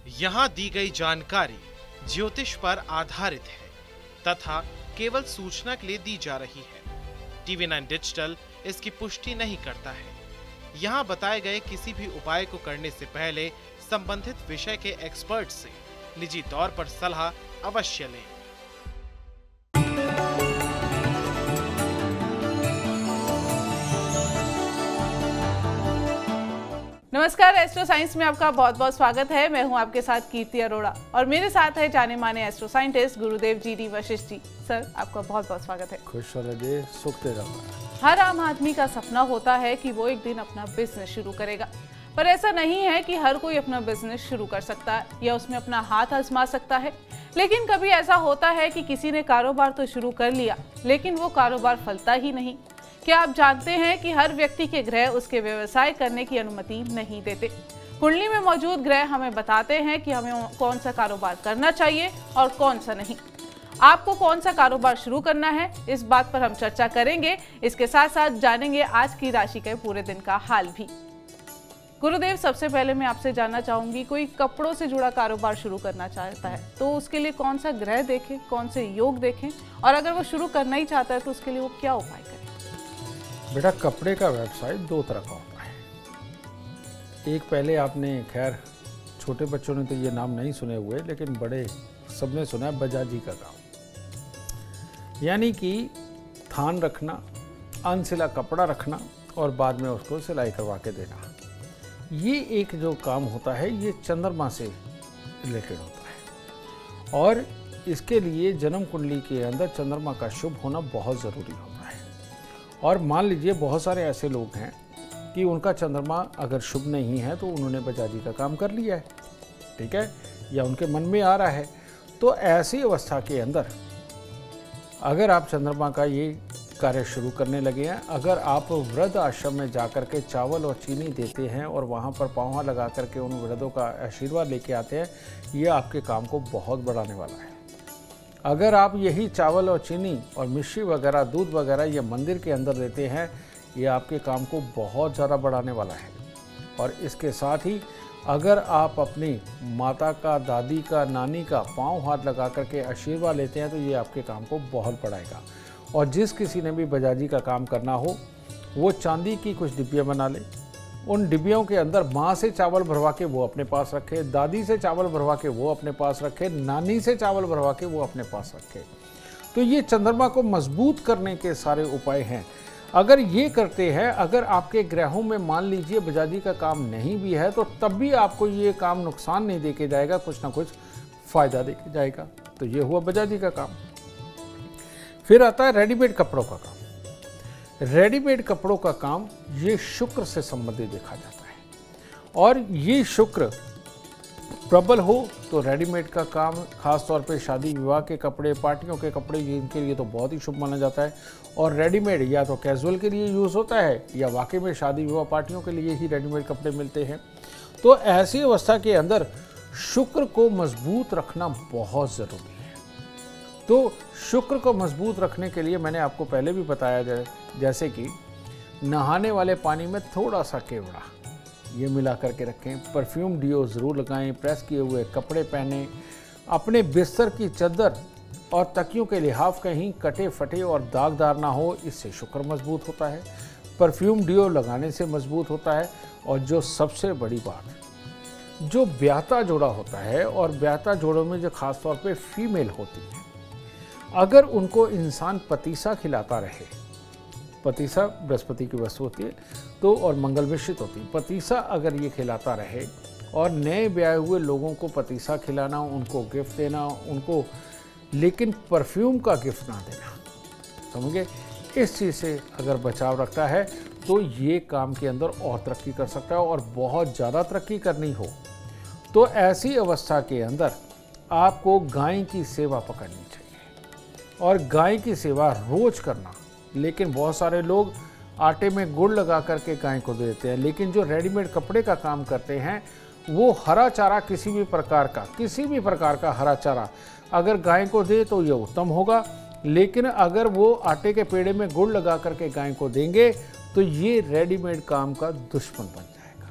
यहाँ दी गई जानकारी ज्योतिष पर आधारित है तथा केवल सूचना के लिए दी जा रही है। TV9 डिजिटल इसकी पुष्टि नहीं करता है। यहाँ बताए गए किसी भी उपाय को करने से पहले संबंधित विषय के एक्सपर्ट से निजी तौर पर सलाह अवश्य लें। नमस्कार, एस्ट्रो साइंस में आपका बहुत बहुत स्वागत है। मैं हूं आपके साथ कीर्ति अरोड़ा और मेरे साथ है जाने माने एस्ट्रो साइंटिस्ट गुरुदेव जी वशिष्ठ जी। सर, आपका बहुत बहुत स्वागत है। खुश रहिए, सुख दे रहा। हर आम आदमी का सपना होता है कि वो एक दिन अपना बिजनेस शुरू करेगा, पर ऐसा नहीं है कि हर कोई अपना बिजनेस शुरू कर सकता है या उसमें अपना हाथ आजमा सकता है। लेकिन कभी ऐसा होता है कि किसी ने कारोबार तो शुरू कर लिया लेकिन वो कारोबार फलता ही नहीं। क्या आप जानते हैं कि हर व्यक्ति के ग्रह उसके व्यवसाय करने की अनुमति नहीं देते। कुंडली में मौजूद ग्रह हमें बताते हैं कि हमें कौन सा कारोबार करना चाहिए और कौन सा नहीं। आपको कौन सा कारोबार शुरू करना है, इस बात पर हम चर्चा करेंगे। इसके साथ साथ जानेंगे आज की राशि के पूरे दिन का हाल भी। गुरुदेव, सबसे पहले मैं आपसे जानना चाहूंगी, कोई कपड़ों से जुड़ा कारोबार शुरू करना चाहता है तो उसके लिए कौन सा ग्रह देखें, कौन से योग देखें, और अगर वो शुरू करना ही चाहता है तो उसके लिए वो क्या उपाय करें? बेटा, कपड़े का व्यवसाय दो तरह का होता है। एक पहले आपने, खैर छोटे बच्चों ने तो ये नाम नहीं सुने हुए, लेकिन बड़े सबने सुना है, बजाजी का काम। यानी कि थान रखना, अनसिला कपड़ा रखना और बाद में उसको सिलाई करवा के देना। ये एक जो काम होता है ये चंद्रमा से रिलेटेड होता है और इसके लिए जन्म कुंडली के अंदर चंद्रमा का शुभ होना बहुत ज़रूरी होता है। और मान लीजिए बहुत सारे ऐसे लोग हैं कि उनका चंद्रमा अगर शुभ नहीं है तो उन्होंने बजाजी का काम कर लिया है, ठीक है, या उनके मन में आ रहा है, तो ऐसी अवस्था के अंदर अगर आप चंद्रमा का ये कार्य शुरू करने लगे हैं, अगर आप वृद्ध आश्रम में जाकर के चावल और चीनी देते हैं और वहाँ पर पाँव लगा करके उन वृद्धों का आशीर्वाद लेके आते हैं, ये आपके काम को बहुत बढ़ाने वाला है। अगर आप यही चावल और चीनी और मिश्री वगैरह, दूध वगैरह ये मंदिर के अंदर देते हैं, ये आपके काम को बहुत ज़्यादा बढ़ाने वाला है। और इसके साथ ही अगर आप अपनी माता का, दादी का, नानी का पाँव हाथ लगा करके आशीर्वाद लेते हैं तो ये आपके काम को बहुत बढ़ाएगा। और जिस किसी ने भी बजाजी का काम करना हो वो चांदी की कुछ डिब्बियाँ बना ले, उन डिब्बियों के अंदर माँ से चावल भरवा के वो अपने पास रखे, दादी से चावल भरवा के वो अपने पास रखे, नानी से चावल भरवा के वो अपने पास रखे। तो ये चंद्रमा को मजबूत करने के सारे उपाय हैं। अगर ये करते हैं, अगर आपके ग्रहों में मान लीजिए बजाजी का काम नहीं भी है तो तब भी आपको ये काम नुकसान नहीं देके जाएगा, कुछ ना कुछ फायदा देके जाएगा। तो ये हुआ बजाजी का काम। फिर आता है रेडीमेड कपड़ों का काम। रेडीमेड कपड़ों का काम ये शुक्र से संबंधित देखा जाता है और ये शुक्र प्रबल हो तो रेडीमेड का काम, खास तौर पे शादी विवाह के कपड़े, पार्टियों के कपड़े, इनके लिए तो बहुत ही शुभ माना जाता है। और रेडीमेड या तो कैजुअल के लिए यूज़ होता है या वाकई में शादी विवाह पार्टियों के लिए ही रेडीमेड कपड़े मिलते हैं। तो ऐसी अवस्था के अंदर शुक्र को मजबूत रखना बहुत ज़रूरी है। तो शुक्र को मजबूत रखने के लिए मैंने आपको पहले भी बताया जाए, जैसे कि नहाने वाले पानी में थोड़ा सा केवड़ा ये मिला करके रखें, परफ्यूम डिओ ज़रूर लगाएं, प्रेस किए हुए कपड़े पहने, अपने बिस्तर की चादर और तकियों के लिहाफ कहीं कटे फटे और दागदार ना हो, इससे शुक्र मजबूत होता है। परफ्यूम डिओ लगाने से मजबूत होता है। और जो सबसे बड़ी बात, जो ब्याहता जोड़ा होता है और ब्याहता जोड़ों में जो खास तौर पे फीमेल होती है, अगर उनको इंसान पतीसा खिलाता रहे, पतीसा बृहस्पति की वस्तु होती है तो और मंगल मिश्रित होती है, पतीसा अगर ये खिलाता रहे और नए ब्याहे हुए लोगों को पतीसा खिलाना, उनको गिफ्ट देना, उनको लेकिन परफ्यूम का गिफ्ट ना देना, समझे, इस चीज़ से अगर बचाव रखता है तो ये काम के अंदर और तरक्की कर सकता है। और बहुत ज़्यादा तरक्की करनी हो तो ऐसी अवस्था के अंदर आपको गाय की सेवा पकड़नी चाहिए और गाय की सेवा रोज करना। लेकिन बहुत सारे लोग आटे में गुड़ लगा करके गाय को देते हैं, लेकिन जो रेडीमेड कपड़े का काम करते हैं वो हरा चारा, किसी भी प्रकार का हरा चारा अगर गाय को दे तो ये उत्तम होगा। लेकिन अगर वो आटे के पेड़े में गुड़ लगा करके गाय को देंगे तो ये रेडीमेड काम का दुश्मन बन जाएगा।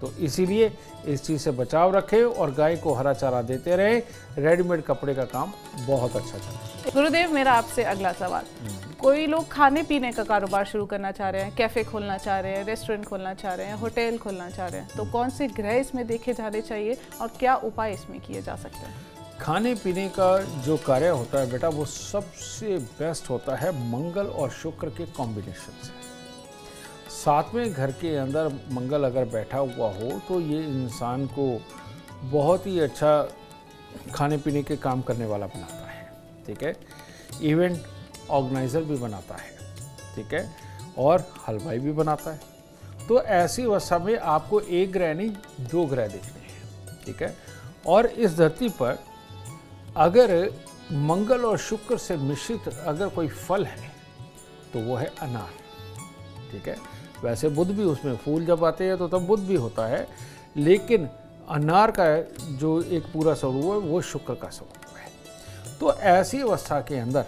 तो इसीलिए इस चीज़ से बचाव रखें और गाय को हरा चारा देते रहें। रेडीमेड कपड़े का काम बहुत अच्छा चलता है। गुरुदेव, मेरा आपसे अगला सवाल, कोई लोग खाने पीने का कारोबार शुरू करना चाह रहे हैं, कैफ़े खोलना चाह रहे हैं, रेस्टोरेंट खोलना चाह रहे हैं, होटल खोलना चाह रहे हैं, तो कौन से ग्रह इसमें देखे जाने चाहिए और क्या उपाय इसमें किए जा सकते हैं? खाने पीने का जो कार्य होता है बेटा, वो सबसे बेस्ट होता है मंगल और शुक्र के कॉम्बिनेशन से। साथ में घर के अंदर मंगल अगर बैठा हुआ हो तो ये इंसान को बहुत ही अच्छा खाने पीने के काम करने वाला बनाता है, ठीक है। इवेंट ऑर्गेनाइज़र भी बनाता है, ठीक है, और हलवाई भी बनाता है। तो ऐसी अवस्था में आपको एक ग्रह नहीं 2 ग्रह देखने हैं, ठीक है। और इस धरती पर अगर मंगल और शुक्र से मिश्रित अगर कोई फल है तो वो है अनार, ठीक है। वैसे बुध भी उसमें फूल जब आते हैं तो तब बुध भी होता है, लेकिन अनार का जो एक पूरा स्वरूप है वो शुक्र का स्वरूप है। तो ऐसी अवस्था के अंदर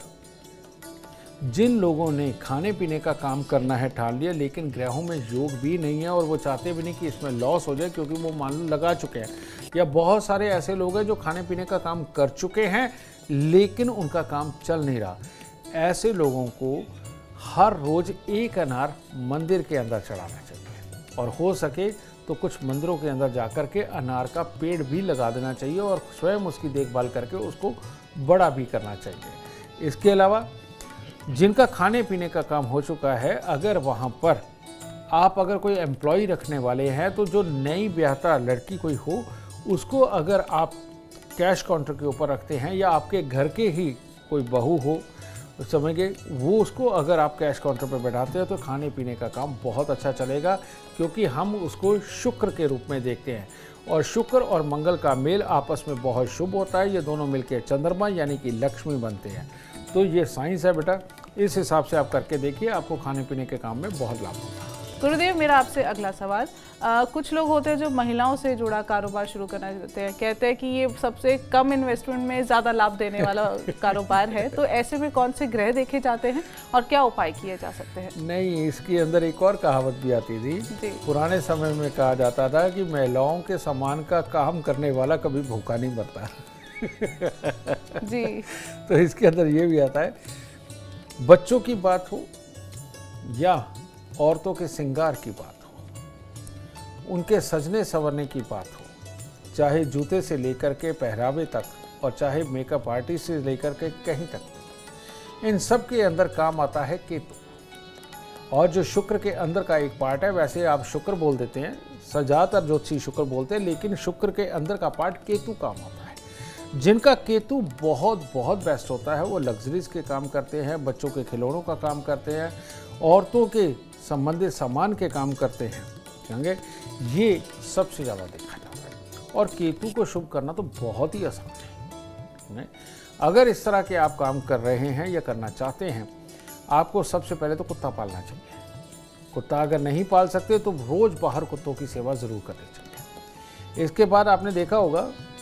जिन लोगों ने खाने पीने का काम करना है ठान लिया, लेकिन ग्रहों में योग भी नहीं है और वो चाहते भी नहीं कि इसमें लॉस हो जाए, क्योंकि वो मान लो लगा चुके हैं, या बहुत सारे ऐसे लोग हैं जो खाने पीने का काम कर चुके हैं लेकिन उनका काम चल नहीं रहा। ऐसे लोगों को हर रोज एक अनार मंदिर के अंदर चढ़ाना चाहिए और हो सके तो कुछ मंदिरों के अंदर जाकर के अनार का पेड़ भी लगा देना चाहिए और स्वयं उसकी देखभाल करके उसको बड़ा भी करना चाहिए। इसके अलावा जिनका खाने पीने का काम हो चुका है, अगर वहाँ पर आप अगर कोई एम्प्लॉय रखने वाले हैं तो जो नई ब्याहता लड़की कोई हो उसको अगर आप कैश काउंटर के ऊपर रखते हैं, या आपके घर के ही कोई बहू हो समझिए वो, उसको अगर आप कैश काउंटर पर बैठाते हैं तो खाने पीने का काम बहुत अच्छा चलेगा, क्योंकि हम उसको शुक्र के रूप में देखते हैं और शुक्र और मंगल का मेल आपस में बहुत शुभ होता है। ये दोनों मिलकर चंद्रमा यानी कि लक्ष्मी बनते हैं। तो ये साइंस है बेटा, इस हिसाब से आप करके देखिए, आपको खाने पीने के काम में बहुत लाभ होगा। गुरुदेव, मेरा आपसे अगला सवाल, कुछ लोग होते हैं जो महिलाओं से जुड़ा कारोबार शुरू करना चाहते हैं, कहते हैं कि ये सबसे कम इन्वेस्टमेंट में ज़्यादा लाभ देने वाला कारोबार है, तो ऐसे में कौन से ग्रह देखे जाते हैं और क्या उपाय किए जा सकते हैं? नहीं, इसके अंदर एक और कहावत भी आती थी। पुराने समय में कहा जाता था कि महिलाओं के सामान का काम करने वाला कभी भूखा नहीं मरता। जी। तो इसके अंदर ये भी आता है, बच्चों की बात हो या औरतों के श्रृंगार की बात हो, उनके सजने संवरने की बात हो, चाहे जूते से लेकर के पहरावे तक और चाहे मेकअप आर्टिस्ट से लेकर के कहीं तक, इन सब के अंदर काम आता है केतु। और जो शुक्र के अंदर का एक पार्ट है, वैसे आप शुक्र बोल देते हैं, ज़्यादातर ज्योतिषी शुक्र बोलते हैं, लेकिन शुक्र के अंदर का पार्ट केतु काम होता है। जिनका केतु बहुत बहुत बेस्ट होता है वो लग्जरीज के काम करते हैं, बच्चों के खिलौनों का काम करते हैं, औरतों के संबंधित सामान के काम करते हैं, समझे, ये सबसे ज़्यादा देखा जाता है। और केतु को शुभ करना तो बहुत ही आसान है। अगर इस तरह के आप काम कर रहे हैं या करना चाहते हैं, आपको सबसे पहले तो कुत्ता पालना चाहिए। कुत्ता अगर नहीं पाल सकते तो रोज़ बाहर कुत्तों की सेवा ज़रूर करनी चाहिए। इसके बाद आपने देखा होगा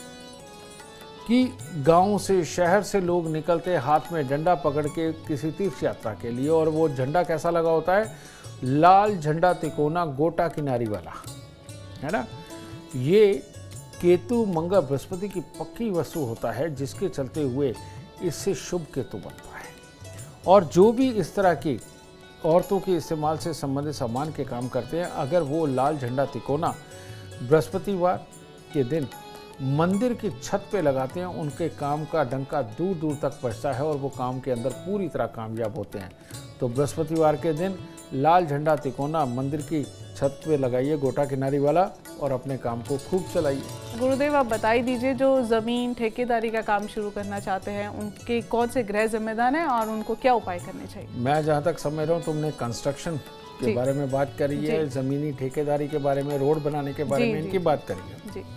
कि गांव से शहर से लोग निकलते हाथ में डंडा पकड़ के किसी तीर्थ यात्रा के लिए, और वो झंडा कैसा लगा होता है, लाल झंडा तिकोना गोटा किनारी वाला, है ना। ये केतु मंगल बृहस्पति की पक्की वस्तु होता है, जिसके चलते हुए इससे शुभ केतु बनता है। और जो भी इस तरह की औरतों के इस्तेमाल से संबंधित सामान के काम करते हैं, अगर वो लाल झंडा तिकोना बृहस्पतिवार के दिन मंदिर की छत पे लगाते हैं, उनके काम का डंका दूर दूर तक पहुंचता है और वो काम के अंदर पूरी तरह कामयाब होते हैं। तो बृहस्पतिवार के दिन लाल झंडा तिकोना मंदिर की छत पे लगाइए, गोटा किनारी वाला, और अपने काम को खूब चलाइए। गुरुदेव, आप बताई दीजिए, जो ज़मीन ठेकेदारी का काम शुरू करना चाहते हैं उनके कौन से ग्रह जिम्मेदार हैं और उनको क्या उपाय करने चाहिए? मैं जहाँ तक समझ रहा हूँ, तुमने कंस्ट्रक्शन के बारे में बात करी है, ज़मीनी ठेकेदारी के बारे में, रोड बनाने के बारे में इनकी बात करी है। जी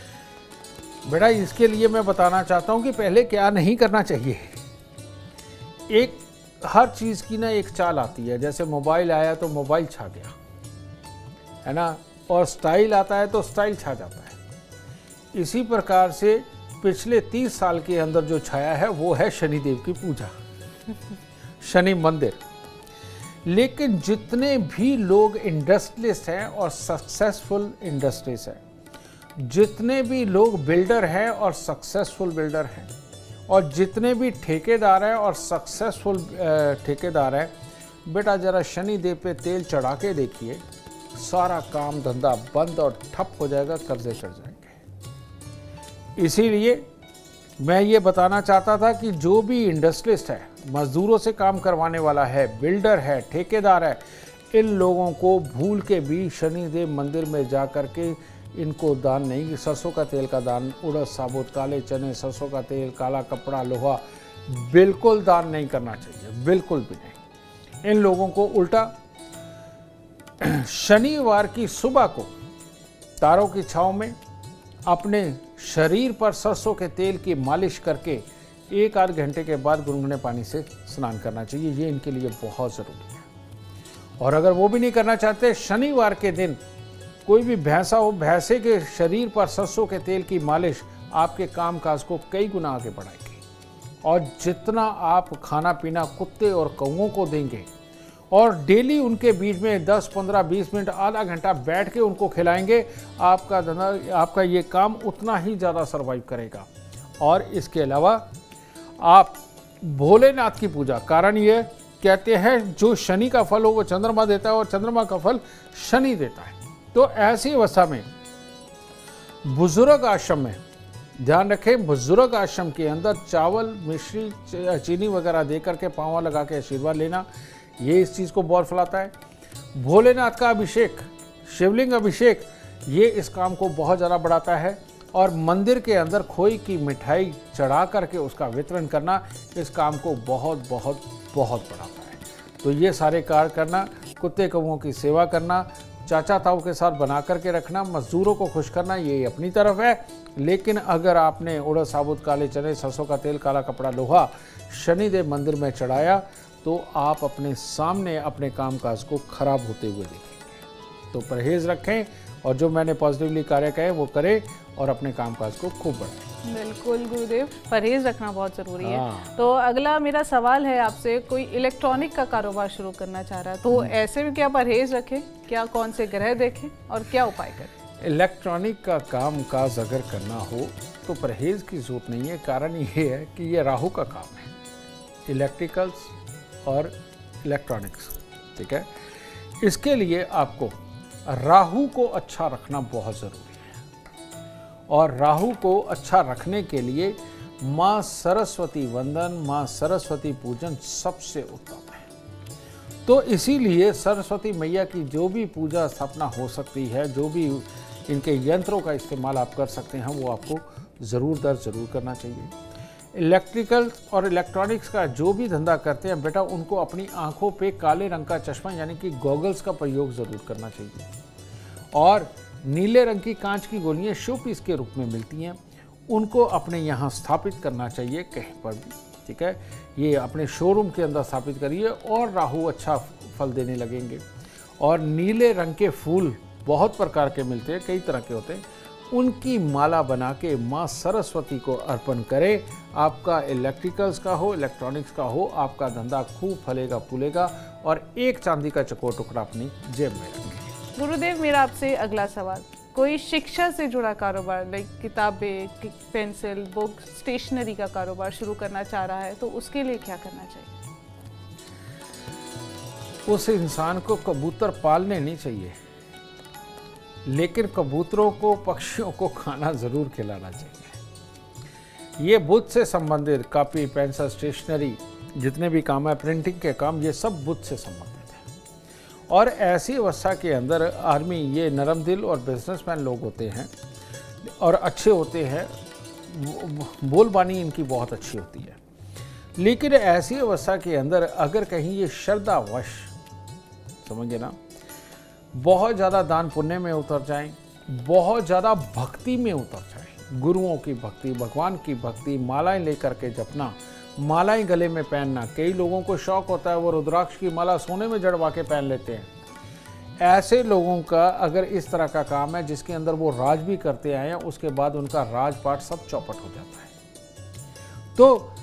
बेटा, इसके लिए मैं बताना चाहता हूँ कि पहले क्या नहीं करना चाहिए। एक हर चीज़ की ना एक चाल आती है, जैसे मोबाइल आया तो मोबाइल छा गया, है ना, और स्टाइल आता है तो स्टाइल छा जाता है। इसी प्रकार से पिछले 30 साल के अंदर जो छाया है वो है शनिदेव की पूजा, शनि मंदिर। लेकिन जितने भी लोग इंडस्ट्रियलिस्ट हैं और सक्सेसफुल इंडस्ट्रीज हैं, जितने भी लोग बिल्डर हैं और सक्सेसफुल बिल्डर हैं, और जितने भी ठेकेदार हैं और सक्सेसफुल ठेकेदार हैं, बेटा जरा शनिदेव पे तेल चढ़ा के देखिए, सारा काम धंधा बंद और ठप हो जाएगा, कर्जे चढ़ जाएंगे। इसीलिए मैं ये बताना चाहता था कि जो भी इंडस्ट्रियलिस्ट है, मजदूरों से काम करवाने वाला है, बिल्डर है, ठेकेदार है, इन लोगों को भूल के भी शनिदेव मंदिर में जा कर के इनको दान नहीं, सरसों का तेल का दान, उड़द साबुत, काले चने, सरसों का तेल, काला कपड़ा, लोहा बिल्कुल दान नहीं करना चाहिए, बिल्कुल भी नहीं। इन लोगों को उल्टा शनिवार की सुबह को तारों की छांव में अपने शरीर पर सरसों के तेल की मालिश करके 1-8 घंटे के बाद गुनगुने पानी से स्नान करना चाहिए। ये इनके लिए बहुत ज़रूरी है। और अगर वो भी नहीं करना चाहते, शनिवार के दिन कोई भी भैंसा हो, भैंसे के शरीर पर सरसों के तेल की मालिश आपके कामकाज को कई गुना आगे बढ़ाएगी। और जितना आप खाना पीना कुत्ते और कौओं को देंगे और डेली उनके बीच में 10, 15, 20 मिनट, आधा घंटा बैठ के उनको खिलाएंगे, आपका धंधा, आपका ये काम उतना ही ज़्यादा सर्वाइव करेगा। और इसके अलावा आप भोलेनाथ की पूजा, कारण ये कहते हैं जो शनि का फल हो वो चंद्रमा देता है और चंद्रमा का फल शनि देता है। तो ऐसी अवस्था में बुजुर्ग आश्रम में ध्यान रखें, बुजुर्ग आश्रम के अंदर चावल, मिश्री, चीनी वगैरह दे करके पाँव लगा के आशीर्वाद लेना, ये इस चीज़ को बहुत फैलाता है। भोलेनाथ का अभिषेक, शिवलिंग अभिषेक, ये इस काम को बहुत ज़्यादा बढ़ाता है। और मंदिर के अंदर खोई की मिठाई चढ़ा करके उसका वितरण करना इस काम को बहुत बहुत बहुत बढ़ाता है। तो ये सारे कार्य करना, कुत्ते कौओं की सेवा करना, चाचा ताऊ के साथ बना करके रखना, मजदूरों को खुश करना, ये अपनी तरफ है। लेकिन अगर आपने उड़द साबुत, काले चने, सरसों का तेल, काला कपड़ा, लोहा शनिदेव मंदिर में चढ़ाया तो आप अपने सामने अपने कामकाज को खराब होते हुए देखेंगे। तो परहेज रखें और जो मैंने पॉजिटिवली कार्य कहे वो करें और अपने कामकाज को खूब बढ़ाएं। बिल्कुल गुरुदेव, परहेज रखना बहुत ज़रूरी है। तो अगला मेरा सवाल है आपसे, कोई इलेक्ट्रॉनिक का कारोबार शुरू करना चाह रहा है तो ऐसे में क्या परहेज रखें, क्या कौन से ग्रह देखें और क्या उपाय करें? इलेक्ट्रॉनिक का काम काज अगर करना हो तो परहेज की जरूरत नहीं है। कारण ये है कि ये राहु का काम है, इलेक्ट्रिकल्स और इलेक्ट्रॉनिक्स, ठीक है। इसके लिए आपको राहु को अच्छा रखना बहुत ज़रूरी है। और राहु को अच्छा रखने के लिए माँ सरस्वती वंदन, माँ सरस्वती पूजन सबसे उत्तम है। तो इसीलिए सरस्वती मैया की जो भी पूजा स्थापना हो सकती है, जो भी इनके यंत्रों का इस्तेमाल आप कर सकते हैं, वो आपको ज़रूर करना चाहिए। इलेक्ट्रिकल और इलेक्ट्रॉनिक्स का जो भी धंधा करते हैं बेटा, उनको अपनी आंखों पे काले रंग का चश्मा यानी कि गॉगल्स का प्रयोग ज़रूर करना चाहिए। और नीले रंग की कांच की गोलियां शो पीस के रूप में मिलती हैं, उनको अपने यहाँ स्थापित करना चाहिए कहीं पर भी, ठीक है। ये अपने शोरूम के अंदर स्थापित करिए और राहु अच्छा फल देने लगेंगे। और नीले रंग के फूल बहुत प्रकार के मिलते हैं, कई तरह के होते हैं, उनकी माला बना के माँ सरस्वती को अर्पण करें। आपका इलेक्ट्रिकल्स का हो, इलेक्ट्रॉनिक्स का हो, आपका धंधा खूब फलेगा फूलेगा और एक चांदी का चकोर टुकड़ा अपनी जेब में रखें। गुरुदेव, मेरा आपसे अगला सवाल, कोई शिक्षा से जुड़ा कारोबार, लाइक किताबें, पेंसिल, बुक, स्टेशनरी का कारोबार शुरू करना चाह रहा है तो उसके लिए क्या करना चाहिए? उस इंसान को कबूतर पालने नहीं चाहिए, लेकिन कबूतरों को, पक्षियों को खाना ज़रूर खिलाना चाहिए। ये बुद्ध से संबंधित कॉपी, पेंसिल, स्टेशनरी, जितने भी काम है, प्रिंटिंग के काम, ये सब बुद्ध से संबंधित है। और ऐसी अवस्था के अंदर आदमी, ये नरम दिल और बिजनेसमैन लोग होते हैं और अच्छे होते हैं, बोलबानी इनकी बहुत अच्छी होती है। लेकिन ऐसी अवस्था के अंदर अगर कहीं ये श्रद्धावश, समझिए ना, बहुत ज़्यादा दान पुण्य में उतर जाएं, बहुत ज़्यादा भक्ति में उतर जाएं, गुरुओं की भक्ति, भगवान की भक्ति, मालाएं लेकर के जपना, मालाएं गले में पहनना, कई लोगों को शौक होता है वो रुद्राक्ष की माला सोने में जड़वा के पहन लेते हैं। ऐसे लोगों का अगर इस तरह का काम है जिसके अंदर वो राज भी करते आए हैं, उसके बाद उनका राजपाट सब चौपट हो जाता है। तो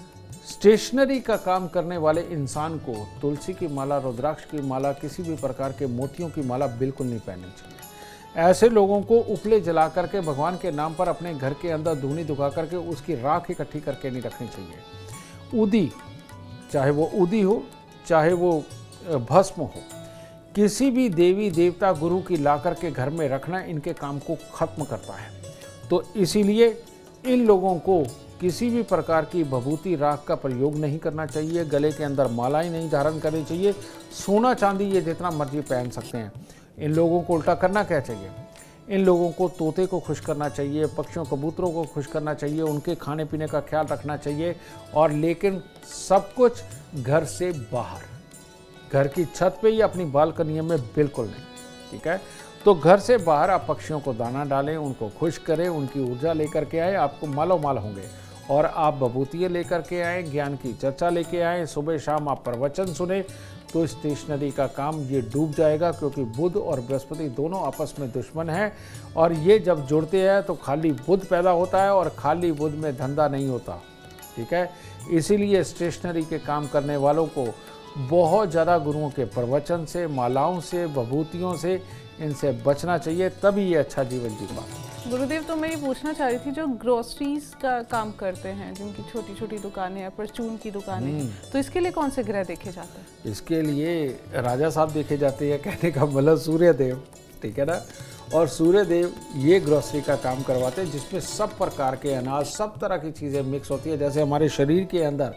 स्टेशनरी का काम करने वाले इंसान को तुलसी की माला, रुद्राक्ष की माला, किसी भी प्रकार के मोतियों की माला बिल्कुल नहीं पहननी चाहिए। ऐसे लोगों को उपले जला करके भगवान के नाम पर अपने घर के अंदर धूनी दुखा करके उसकी राख इकट्ठी करके नहीं रखनी चाहिए। उदी, चाहे वो उदी हो चाहे वो भस्म हो, किसी भी देवी देवता गुरु की ला करके घर में रखना इनके काम को खत्म करता है। तो इसीलिए इन लोगों को किसी भी प्रकार की भभूति राख का प्रयोग नहीं करना चाहिए। गले के अंदर मालाएं नहीं धारण करनी चाहिए। सोना चांदी ये जितना मर्जी पहन सकते हैं। इन लोगों को उल्टा करना क्या चाहिए? इन लोगों को तोते को खुश करना चाहिए, पक्षियों कबूतरों को खुश करना चाहिए, उनके खाने पीने का ख्याल रखना चाहिए। और लेकिन सब कुछ घर से बाहर, घर की छत पे या अपनी बालकनी में बिल्कुल नहीं, ठीक है। तो घर से बाहर आप पक्षियों को दाना डालें, उनको खुश करें, उनकी ऊर्जा लेकर के आए, आपको मालो माल होंगे। और आप भभूतियाँ लेकर के आए, ज्ञान की चर्चा लेके आए, सुबह शाम आप प्रवचन सुने, तो स्टेशनरी का काम ये डूब जाएगा। क्योंकि बुध और बृहस्पति दोनों आपस में दुश्मन हैं और ये जब जुड़ते हैं तो खाली बुध पैदा होता है और खाली बुध में धंधा नहीं होता, ठीक है। इसीलिए स्टेशनरी के काम करने वालों को बहुत ज़्यादा गुरुओं के प्रवचन से, मालाओं से, भभूतियों से इनसे बचना चाहिए, तभी ये अच्छा जीवन जी पाते। गुरुदेव, तो मैं ये पूछना चाह रही थी, जो ग्रोसरीज का काम करते हैं, जिनकी छोटी छोटी दुकानें या परचून की दुकानें, तो इसके लिए कौन से ग्रह देखे जाते हैं? इसके लिए राजा साहब देखे जाते हैं, कहने का मतलब सूर्यदेव, ठीक है ना। और सूर्यदेव ये ग्रोसरी का काम करवाते हैं जिसमें सब प्रकार के अनाज, सब तरह की चीज़ें मिक्स होती है। जैसे हमारे शरीर के अंदर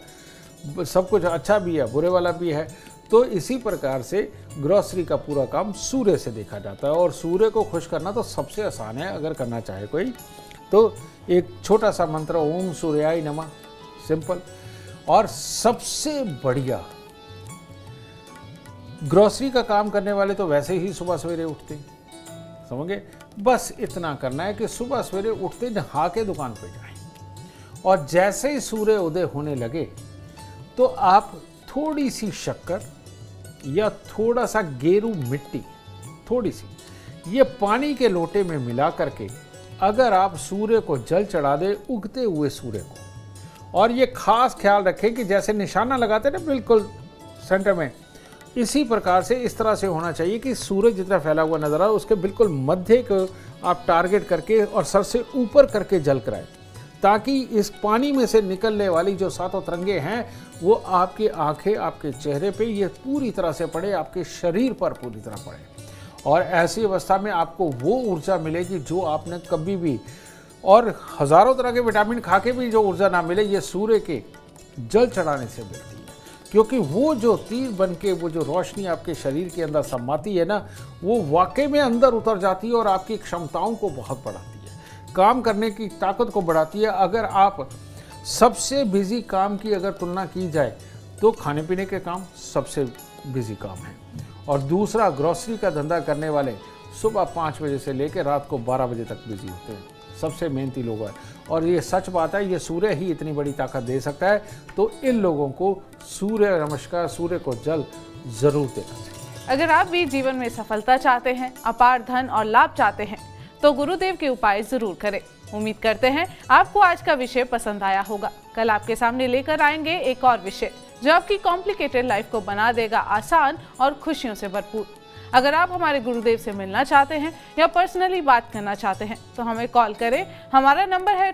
सब कुछ अच्छा भी है, बुरे वाला भी है, तो इसी प्रकार से ग्रोसरी का पूरा काम सूर्य से देखा जाता है। और सूर्य को खुश करना तो सबसे आसान है, अगर करना चाहे कोई तो एक छोटा सा मंत्र, ओम सूर्याय नमः, सिंपल। और सबसे बढ़िया, ग्रोसरी का काम करने वाले तो वैसे ही सुबह सवेरे उठते हैं, समझे। बस इतना करना है कि सुबह सवेरे उठते नहा के दुकान पे जाएं और जैसे ही सूर्य उदय होने लगे तो आप थोड़ी सी शक्कर या थोड़ा सा गेरू मिट्टी, थोड़ी सी, ये पानी के लोटे में मिला करके अगर आप सूर्य को जल चढ़ा दें, उगते हुए सूर्य को, और ये खास ख्याल रखें कि जैसे निशाना लगाते हैं ना बिल्कुल सेंटर में, इसी प्रकार से इस तरह से होना चाहिए कि सूरज जितना फैला हुआ नजर आए उसके बिल्कुल मध्य को आप टारगेट करके और सर से ऊपर करके जल कराएं, ताकि इस पानी में से निकलने वाली जो सातों तरंगे हैं वो आपकी आंखें, आपके चेहरे पे ये पूरी तरह से पड़े, आपके शरीर पर पूरी तरह पड़े। और ऐसी अवस्था में आपको वो ऊर्जा मिलेगी जो आपने कभी भी, और हज़ारों तरह के विटामिन खा के भी जो ऊर्जा ना मिले, ये सूर्य के जल चढ़ाने से मिलती है। क्योंकि वो जो तीर बन के वो जो रोशनी आपके शरीर के अंदर समाती है ना, वो वाकई में अंदर उतर जाती है और आपकी क्षमताओं को बहुत बढ़ाती है, काम करने की ताकत को बढ़ाती है। अगर आप सबसे बिजी काम की अगर तुलना की जाए तो खाने पीने के काम सबसे बिजी काम है। और दूसरा, ग्रोसरी का धंधा करने वाले सुबह 5 बजे से लेकर रात को 12 बजे तक बिजी होते हैं, सबसे मेहनती लोग हैं। और ये सच बात है, ये सूर्य ही इतनी बड़ी ताकत दे सकता है। तो इन लोगों को सूर्य नमस्कार, सूर्य को जल जरूर देना चाहिए। अगर आप भी जीवन में सफलता चाहते हैं, अपार धन और लाभ चाहते हैं, तो गुरुदेव के उपाय जरूर करें। उम्मीद करते हैं आपको आज का विषय पसंद आया होगा। कल आपके सामने लेकर आएंगे एक और विषय जो आपकी कॉम्प्लिकेटेड लाइफ को बना देगा आसान और खुशियों से भरपूर। अगर आप हमारे गुरुदेव से मिलना चाहते हैं या पर्सनली बात करना चाहते हैं तो हमें कॉल करें। हमारा नंबर है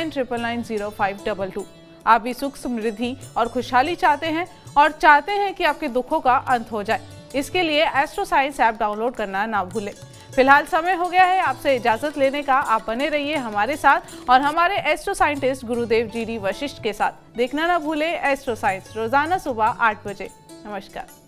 9999905222। आप भी सुख, समृद्धि और खुशहाली चाहते हैं और चाहते हैं कि आपके दुखों का अंत हो जाए, इसके लिए एस्ट्रो साइंस ऐप डाउनलोड करना ना भूलें। फिलहाल समय हो गया है आपसे इजाजत लेने का। आप बने रहिए हमारे साथ और हमारे astro scientist Gurudev GD Vashisht के साथ। देखना ना भूलें एस्ट्रो साइंस रोजाना सुबह 8 बजे। नमस्कार।